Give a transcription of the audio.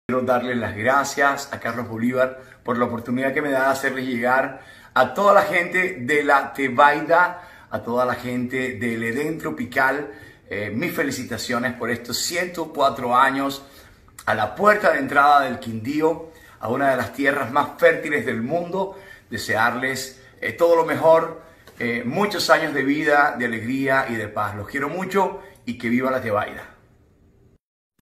Quiero darle las gracias a Carlos Bolívar por la oportunidad que me da de hacerles llegar a toda la gente de la Tebaida, a toda la gente del Edén Tropical, mis felicitaciones por estos 104 años a la puerta de entrada del Quindío, a una de las tierras más fértiles del mundo. Desearles todo lo mejor, muchos años de vida, de alegría y de paz. Los quiero mucho y que viva la Tebaida.